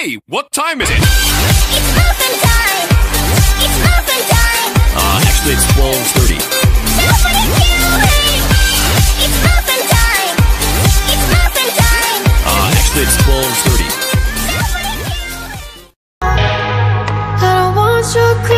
Hey, what time is it? It's muffin time! It's muffin time! Actually it's 12:30. Nobody kill me! It's muffin time! It's muffin time! Actually it's 12:30. I don't want your